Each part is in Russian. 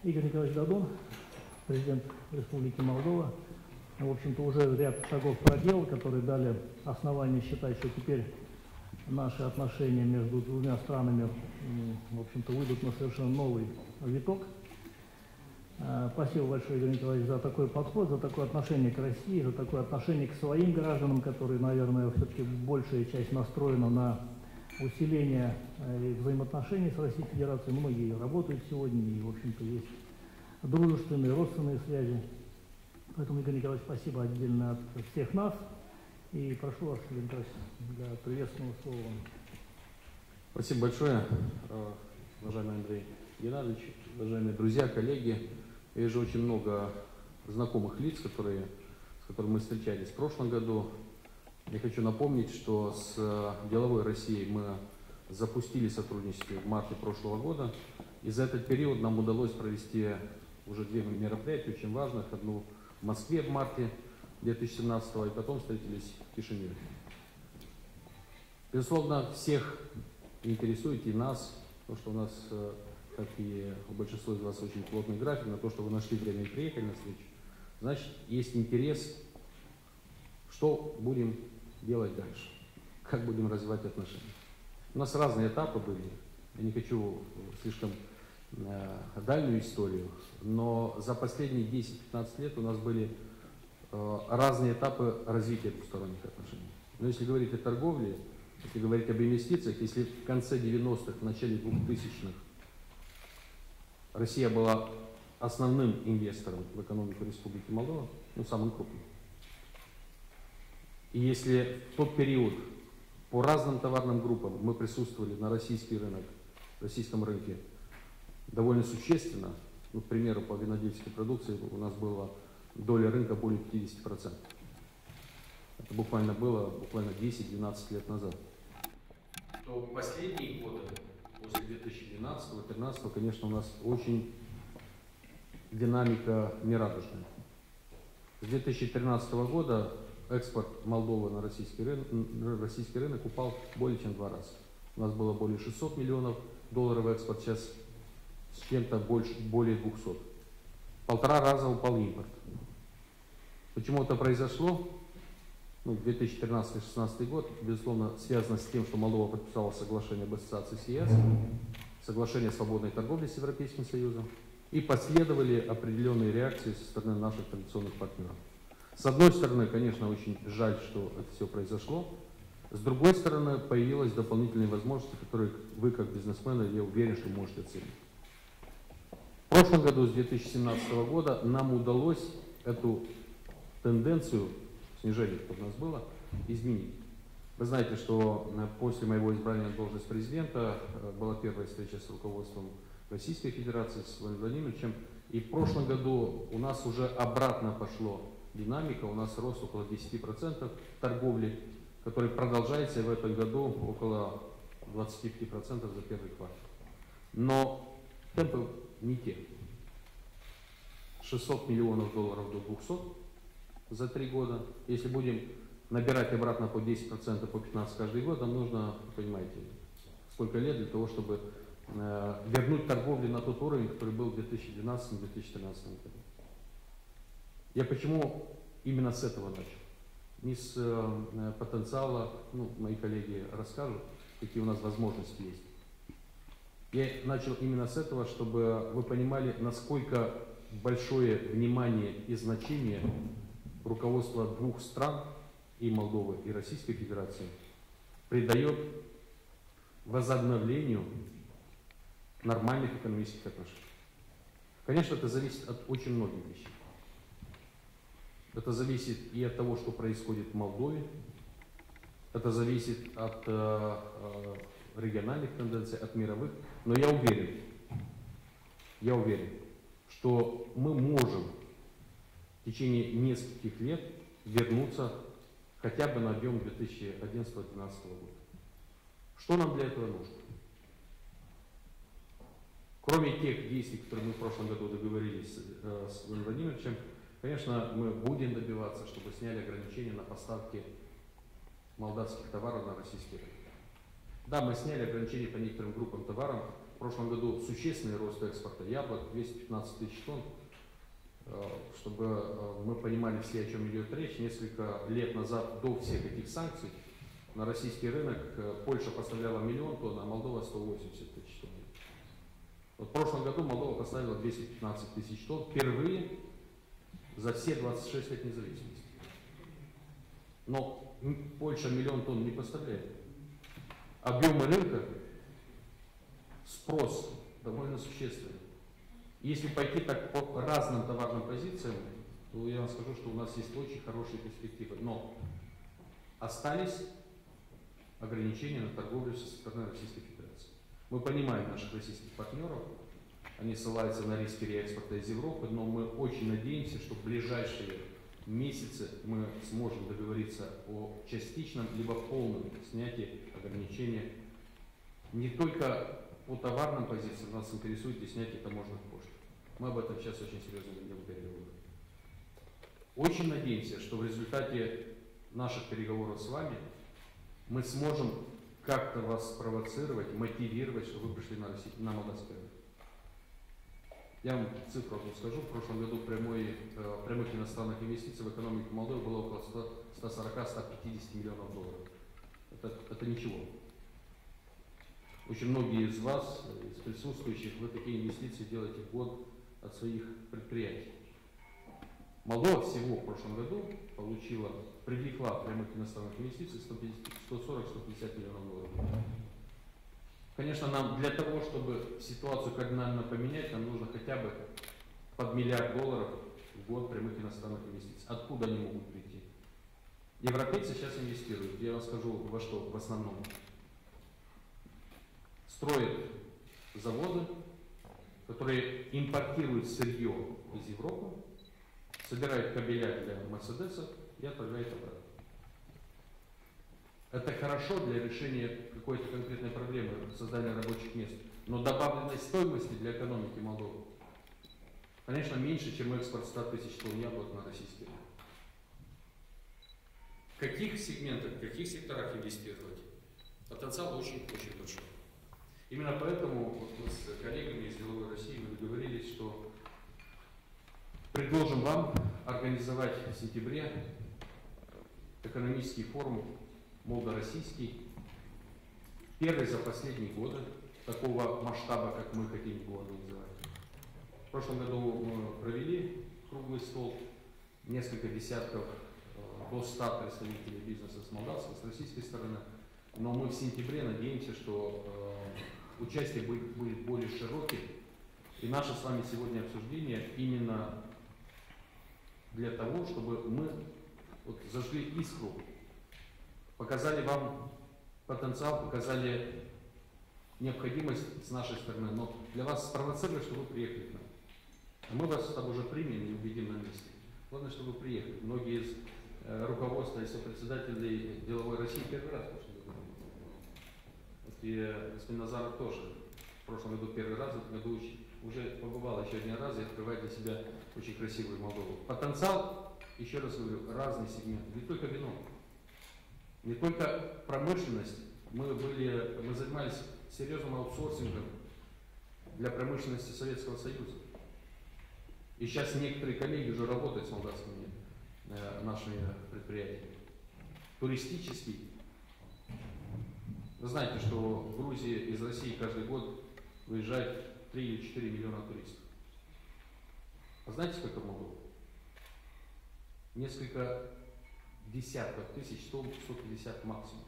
Игорь Николаевич Дадон, президент Республики Молдова, в общем-то, уже ряд шагов проделал, которые дали основание считать, что теперь наши отношения между двумя странами, в общем-то, выйдут на совершенно новый виток. Спасибо большое, Игорь Николаевич, за такой подход, за такое отношение к России, за такое отношение к своим гражданам, которые, наверное, все-таки большая часть настроена на усиление взаимоотношений с Российской Федерацией. Многие работают сегодня, и, в общем-то, есть дружественные, родственные связи. Поэтому, Игорь Николаевич, спасибо отдельно от всех нас. И прошу вас, Игорь Николаевич, для приветственного слова. Спасибо большое, уважаемый Андрей Геннадьевич, уважаемые друзья, коллеги. Я вижу очень много знакомых лиц, с которыми мы встречались в прошлом году. Я хочу напомнить, что с деловой Россией мы запустили сотрудничество в марте прошлого года. И за этот период нам удалось провести уже 2 мероприятия очень важных. Одну в Москве в марте 2017 и потом встретились в Кишиневе. Безусловно, всех интересует и нас, то, что у нас, как и у большинства из вас, очень плотный график, на то, что вы нашли время и приехали на встречу. Значит, есть интерес, что будем делать дальше, как будем развивать отношения. У нас разные этапы были, я не хочу слишком дальнюю историю, но за последние 10-15 лет у нас были разные этапы развития двусторонних отношений. Но если говорить о торговле, если говорить об инвестициях, если в конце 90-х, в начале 2000-х Россия была основным инвестором в экономику Республики Молдова, самым крупным. И если в тот период по разным товарным группам мы присутствовали на российский рынок, российском рынке довольно существенно, к примеру, по винодельческой продукции у нас была доля рынка более 50%. Это буквально было 10-12 лет назад. То последние годы, после 2012-2013, конечно, у нас очень динамика нерадужная. С 2013 года экспорт Молдовы на российский рынок упал более чем в 2 раза. У нас было более 600 миллионов долларов экспорт, сейчас с чем-то более 200. 1,5 раза упал импорт. Почему это произошло? 2013-2016 год, безусловно, связано с тем, что Молдова подписала соглашение об ассоциации с ЕС, соглашение о свободной торговле с Европейским Союзом, и последовали определенные реакции со стороны наших традиционных партнеров. С одной стороны, конечно, очень жаль, что это все произошло. С другой стороны, появились дополнительные возможности, которые вы, как бизнесмены, я уверен, что можете оценить. В прошлом году, с 2017 года, нам удалось эту тенденцию снижения, которое у нас было, изменить. Вы знаете, что после моего избрания на должность президента была первая встреча с руководством Российской Федерации, с Владимиром Владимировичем. И в прошлом году у нас уже обратно пошло динамика, у нас рост около 10% торговли, который продолжается в этом году около 25% за первый квартал. Но темпы не те. 600 миллионов долларов до 200 за 3 года. Если будем набирать обратно по 10%, по 15% каждый год, нам нужно, понимаете, сколько лет для того, чтобы вернуть торговлю на тот уровень, который был в 2012-2013 году. Я почему именно с этого начал? Не с потенциала, мои коллеги расскажут, какие у нас возможности есть. Я начал именно с этого, чтобы вы понимали, насколько большое внимание и значение руководство 2 стран, и Молдовы, и Российской Федерации, придает возобновлению нормальных экономических отношений. Конечно, это зависит от очень многих вещей. Это зависит и от того, что происходит в Молдове, это зависит от региональных тенденций, от мировых, но я уверен, что мы можем в течение нескольких лет вернуться хотя бы на объем 2011-2012 года. Что нам для этого нужно? Кроме тех действий, которые мы в прошлом году договорились с Владимиром Владимировичем, конечно, мы будем добиваться, чтобы сняли ограничения на поставки молдавских товаров на российский рынок. Да, мы сняли ограничения по некоторым группам товаров, В прошлом году существенный рост экспорта яблок, 215 тысяч тонн. Чтобы мы понимали все, о чем идет речь, несколько лет назад, до всех этих санкций, на российский рынок Польша поставляла 1 000 000 тонн, а Молдова 180 тысяч тонн. Вот в прошлом году Молдова поставила 215 тысяч тонн впервые за все 26 лет независимости. Но Польша 1 000 000 тонн не поставляет. Объемы рынка, спрос довольно существенный. Если пойти так по разным товарным позициям, то я вам скажу, что у нас есть очень хорошие перспективы. Но остались ограничения на торговлю со стороны Российской Федерации. Мы понимаем наших российских партнеров, они ссылаются на риски реэкспорта из Европы, но мы очень надеемся, что в ближайшие месяцы мы сможем договориться о частичном либо полном снятии ограничений не только по товарным позициям, нас интересует и снятие таможенных пошлин. Мы об этом сейчас очень серьезно ведем переговоры. Очень надеемся, что в результате наших переговоров с вами мы сможем как-то вас спровоцировать, мотивировать, чтобы вы пришли на молдавский рынок. Я вам цифру одну скажу. В прошлом году прямых иностранных инвестиций в экономику Молдовы было около 140-150 миллионов долларов. Это ничего. Очень многие из вас, из присутствующих, вы такие инвестиции делаете в год от своих предприятий. Молдова всего в прошлом году привлекла прямых иностранных инвестиций 140-150 миллионов долларов. Конечно, нам для того, чтобы ситуацию кардинально поменять, нам нужно хотя бы под $1 миллиард в год прямых иностранных инвестиций. Откуда они могут прийти? Европейцы сейчас инвестируют. Я вам скажу, во что в основном. Строят заводы, которые импортируют сырье из Европы, собирают кабеля для Мерседесов и отправляют обратно. Это хорошо для решения какой-то конкретной проблемы, создания рабочих мест, но добавленной стоимости для экономики Молдовы, конечно, меньше, чем экспорт 100 тысяч тонн яблок на российский рынок. В каких сегментах, в каких секторах инвестировать? Потенциал очень большой. Именно поэтому вот мы с коллегами из Деловой России мы договорились, что предложим вам организовать в сентябре экономический форум молдо-российский, первый за последние годы, такого масштаба, как мы хотим его организовать. В прошлом году мы провели круглый стол, несколько десятков, до 100 представителей бизнеса с молдавской, с российской стороны, но мы в сентябре надеемся, что участие будет более широким, и наше с вами сегодня обсуждение именно для того, чтобы мы зажгли искру, показали вам потенциал, показали необходимость с нашей стороны, но для вас спровоцировали, чтобы вы приехали к нам. А мы вас там уже примем и убедим на месте. Главное, чтобы вы приехали. Многие из руководства и сопредседателей Деловой России первый раз пошли. И господин Назаров тоже в прошлом году первый раз, в этом году уже побывал еще один раз и открывает для себя очень красивую Молдову. Потенциал, еще раз говорю, разные сегменты, не только вино, не только промышленность. Мы занимались серьезным аутсорсингом для промышленности Советского Союза. И сейчас некоторые коллеги уже работают с молдавскими нашими предприятиями. Туристический. Вы знаете, что в Грузии из России каждый год выезжает 3 или 4 миллиона туристов. А знаете, сколько в Молдове? Несколько десятков тысяч, 150 максимум.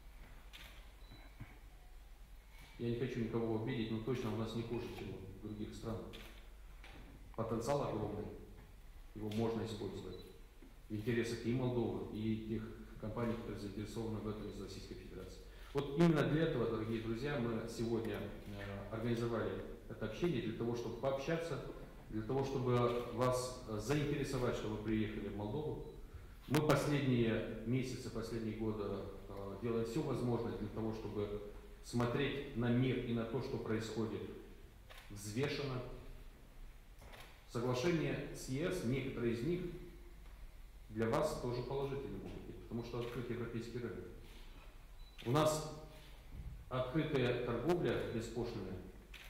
Я не хочу никого обидеть, но точно у нас не хуже, чем в других странах. Потенциал огромный, его можно использовать в интересах и Молдовы, и тех компаний, которые заинтересованы в этом из Российской Федерации. Вот именно для этого, дорогие друзья, мы сегодня организовали это общение, для того, чтобы пообщаться, для того, чтобы вас заинтересовать, чтобы вы приехали в Молдову. Мы последние месяцы, последние годы делаем все возможное для того, чтобы смотреть на мир и на то, что происходит взвешенно. Соглашения с ЕС, некоторые из них для вас тоже положительны могут быть, потому что открыт европейский рынок. У нас открытая торговля беспошлинная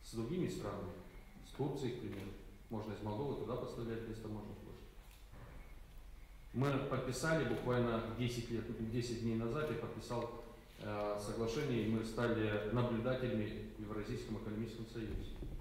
с другими странами, с Турцией, к примеру. Можно из Молдовы туда поставлять без таможенных пошлин. Мы подписали буквально 10 дней назад, я подписал соглашение, и мы стали наблюдателями в Евразийском экономическом союзе.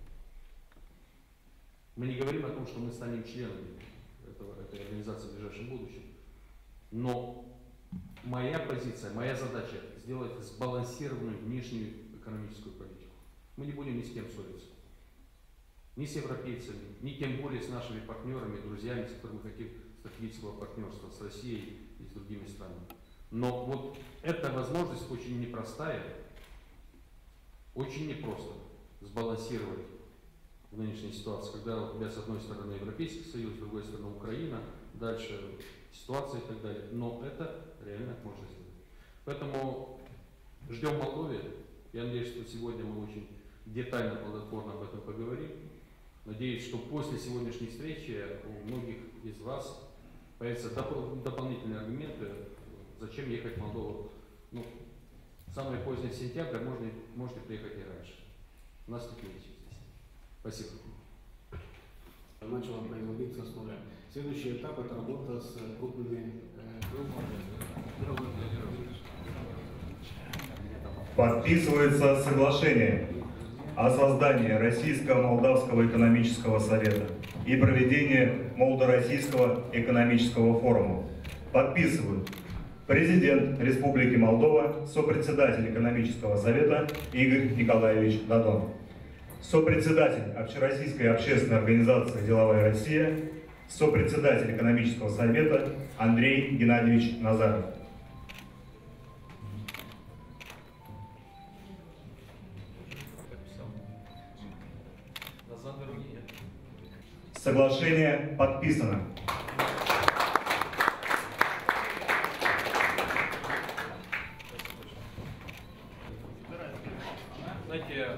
Мы не говорим о том, что мы станем членами этой организации в ближайшем будущем. Но моя позиция, моя задача сделать сбалансированную внешнюю экономическую политику. Мы не будем ни с кем ссориться. Ни с европейцами, ни тем более с нашими партнерами, друзьями, с которыми мы хотим стратегического партнерства с Россией и с другими странами. Но вот эта возможность очень непростая, очень непросто сбалансировать в нынешней ситуации, когда у тебя с одной стороны Европейский Союз, с другой стороны Украина, дальше ситуация и так далее. Но это реально можно сделать. Поэтому ждем Молдове. Я надеюсь, что сегодня мы очень детально, плодотворно об этом поговорим. Надеюсь, что после сегодняшней встречи у многих из вас появятся дополнительные аргументы, зачем ехать в Молдову. Ну, самое позднее сентябрь, можете приехать и раньше. У нас теплее здесь. Спасибо. Начала производиться с нуля. Следующий этап – это работа с крупными Подписывается соглашение о создании Российско-Молдавского экономического совета и проведении Молдо-Российского экономического форума. Подписывают президент Республики Молдова, сопредседатель экономического совета Игорь Николаевич Дадон, сопредседатель Общероссийской общественной организации «Деловая Россия», сопредседатель экономического совета Андрей Геннадьевич Назаров. Соглашение подписано. Знаете,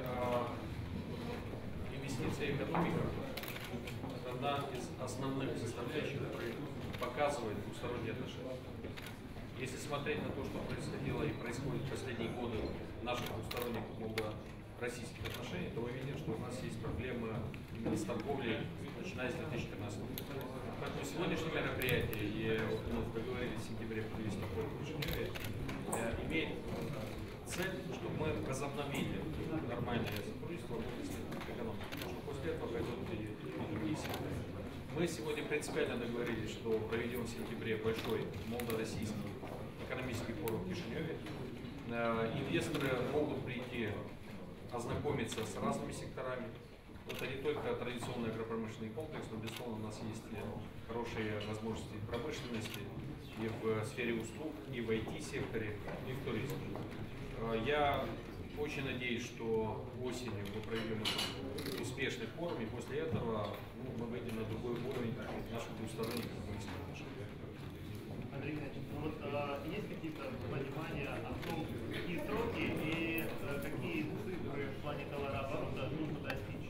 инвестиция и экономика – это одна из основных составляющих, которые показывает двусторонние отношения. Если смотреть на то, что происходило и происходит в последние годы в наших двусторонних молдо-российских отношениях, то мы видим, что у нас есть проблемы именно с торговлей, начиная с 2014 года. Поэтому сегодняшнее мероприятие, и мы договорились в сентябре провести такое в имеет цель, чтобы мы возобновили нормальное сотрудничество в области экономики. Потому что после этого пойдут и другие секторы. Мы сегодня принципиально договорились, что проведем в сентябре большой молдо-российский экономический форум в Кишиневе. Инвесторы могут прийти ознакомиться с разными секторами. Это не только традиционный агропромышленный комплекс, но, безусловно, у нас есть хорошие возможности в промышленности, и в сфере услуг, и в IT-секторе, и в туризме. Я очень надеюсь, что осенью мы проведем успешный форум, и после этого мы выйдем на другой уровень наших двусторонних экономических отношений. Андрей Геннадьевич, вот есть какие-то понимания о том, какие сроки и какие цифры в плане товарооборота нужно достичь?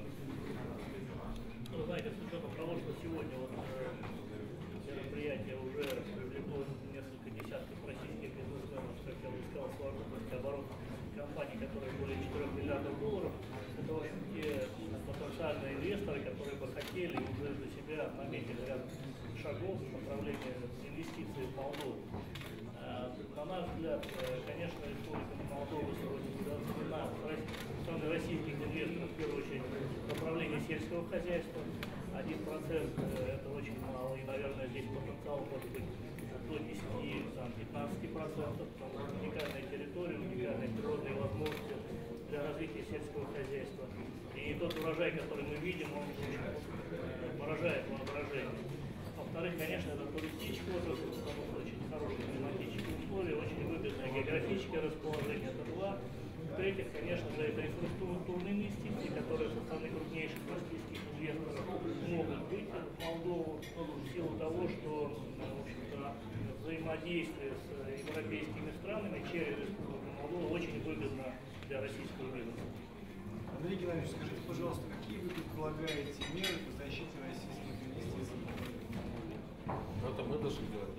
Ну, знаете, с учетом того, что сегодня мероприятие уже привлекло несколько десятков российских бизнесменов, как я уже сказал, сложности оборот компаний, которые более 4 миллиардов долларов, это, в общем, те потенциальные инвесторы, которые бы хотели уже для себя наметить ряд шагов в направлении инвестиций в Молдову. На наш взгляд, конечно, республика Молдова связана с российских инвесторов, в первую очередь, в направлении сельского хозяйства. 1% это очень мало, и, наверное, здесь потенциал может быть до 10-15%, потому что уникальная территория, уникальные природные возможности для развития сельского хозяйства. И тот урожай, который мы видим, он поражает воображение. Во-вторых, конечно, это туристический отрасль, потому что очень хорошие климатические условия, очень выгодное географическое расположение. Это два. В-третьих, конечно же, это инфраструктурные инвестиции, которые со стороны крупнейших российских инвесторов могут быть в Молдову в силу того, что, в общем-то, взаимодействие с европейскими странами через Республику Молдова очень выгодно для российского бизнеса. Андрей Геннадьевич, скажите, пожалуйста, какие вы предполагаете меры по защите российских инвестиций? Это мы должны делать.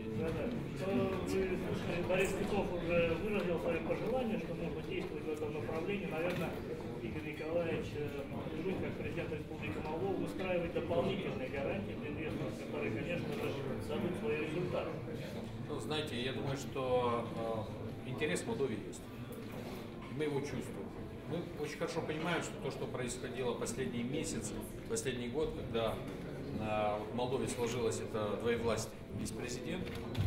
Борис Титов уже выразил свое пожелание, что нужно действовать в этом направлении. Наверное, и Игорь Николаевич Жук, как президент Республики Молдова, выстраивает дополнительные гарантии для инвесторов, которые, конечно же, дадут свои результаты? Ну, знаете, я думаю, что интерес в Молдове есть. Мы его чувствуем. Мы очень хорошо понимаем, что то, что происходило последние месяцы, последний год, когда в Молдове сложилось это двоевластие. Есть президент,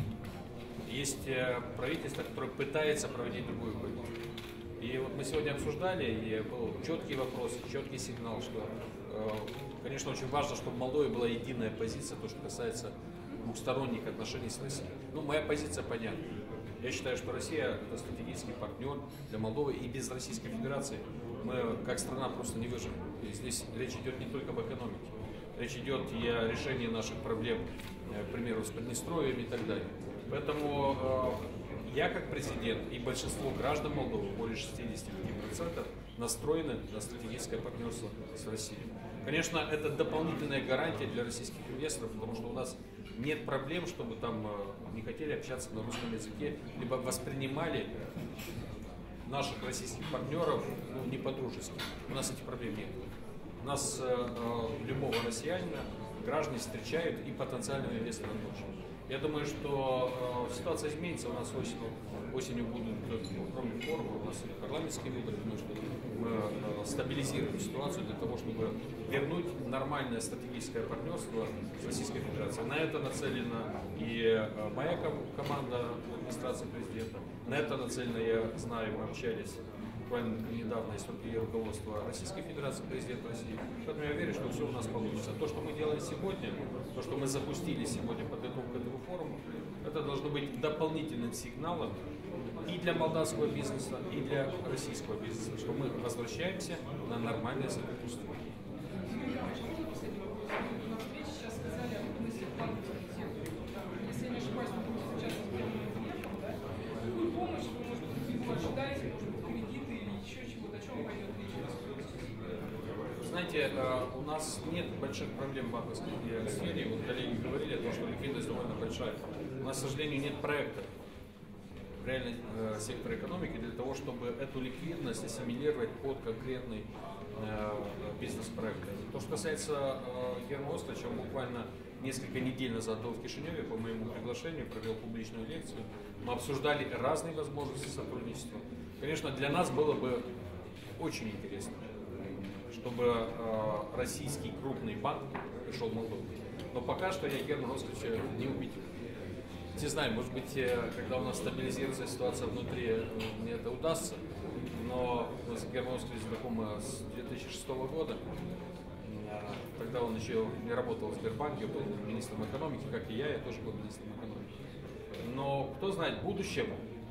есть правительство, которое пытается проводить другую политику. И вот мы сегодня обсуждали, и был четкий вопрос, четкий сигнал, что, конечно, очень важно, чтобы в Молдове была единая позиция, то, что касается двухсторонних отношений с Россией. Ну, моя позиция понятна. Я считаю, что Россия – это стратегический партнер для Молдовы, и без Российской Федерации мы, как страна, просто не выживем. И здесь речь идет не только об экономике, речь идет и о решении наших проблем, к примеру, с Приднестровьем и так далее. Поэтому я, как президент, и большинство граждан Молдовы, более 65%, настроены на стратегическое партнерство с Россией. Конечно, это дополнительная гарантия для российских инвесторов, потому что у нас нет проблем, чтобы там не хотели общаться на русском языке, либо воспринимали наших российских партнеров не по-дружески. У нас этих проблем нет. У нас любого россиянина граждане встречают и потенциального инвестора тоже. Я думаю, что ситуация изменится. У нас осенью будут, кроме форума, у нас и парламентские выборы. Думаю, что мы стабилизируем ситуацию для того, чтобы вернуть нормальное стратегическое партнерство с Российской Федерацией. На это нацелена и моя команда администрации президента. На это нацелено, я знаю, мы общались буквально недавно и руководство Российской Федерации, президента России. Поэтому я верю, что все у нас получится. То, что мы делаем сегодня, то, что мы запустили сегодня подготовку к этому форуму, это должно быть дополнительным сигналом и для молдавского бизнеса, и для российского бизнеса, что мы возвращаемся на нормальное сотрудничество. Знаете, у нас нет больших проблем в банковской сфере. Вот коллеги говорили о том, что ликвидность довольно большая. У нас, к сожалению, нет проекта в реальном секторе экономики для того, чтобы эту ликвидность ассимилировать под конкретный бизнес-проект. То, что касается Германа Оскаровича, он буквально несколько недель назад был в Кишиневе по моему приглашению, провел публичную лекцию. Мы обсуждали разные возможности сотрудничества. Конечно, для нас было бы очень интересно, чтобы российский крупный банк пришел в Молдову. Но пока что я Германа Оскаровича не увидел. Не знаю, может быть, когда у нас стабилизируется ситуация внутри, мне это удастся. Но мы с Германом Оскаровичем знакомы с 2006 года. Тогда он еще не работал в Сбербанке, был министром экономики, как и я тоже был министром экономики. Но кто знает, в будущем,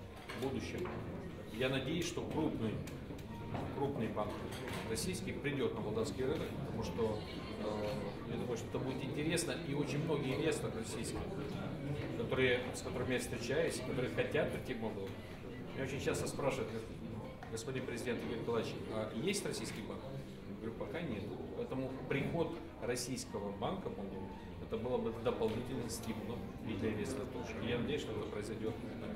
я надеюсь, что крупный банк российский придет на молдавский рынок, потому что я думаю, что это будет интересно, и очень многие инвесторы российские, с которыми я встречаюсь, которые хотят прийти в Молдову. Меня очень часто спрашивают: господин президент Игорь Николаевич, а есть российский банк? Я говорю, пока нет. Поэтому приход российского банка в Молдову, это было бы дополнительным стимулом и для инвесторов тоже. И я надеюсь, что это произойдет.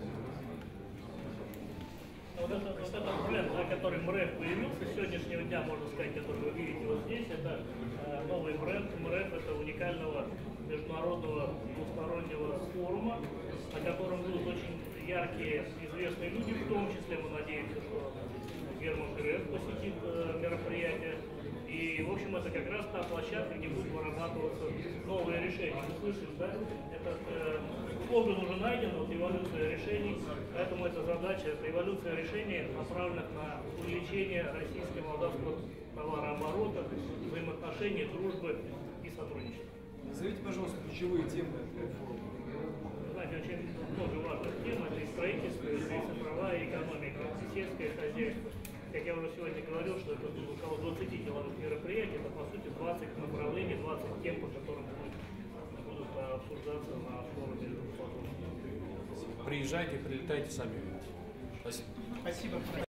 Вот этот бренд, который МРЭФ появился с сегодняшнего дня, можно сказать, который вы видите вот здесь, это новый бренд МРЭФ, это уникального международного двустороннего форума, на котором будут очень яркие известные люди, в том числе мы надеемся, что Герман Греф посетит мероприятие. И, в общем, это как раз та площадка, где будут вырабатываться новые решения. Вы слышите, да? Этот слоган уже найден, вот эволюция решений, поэтому эта задача, это эволюция решений, направленных на увеличение российско-молдавского товарооборота, взаимоотношений, дружбы и сотрудничества. Назовите, пожалуйста, ключевые темы этого форума. Знаете, очень много важных тем, это и строительство, и цифровая экономика, и сельское хозяйство. Как я уже сегодня говорил, что это около 20 деловых мероприятий, это по сути 20 направлений, 20 тем, по которым будут обсуждаться на форуме. Приезжайте, прилетайте, сами увидите. Спасибо. Спасибо.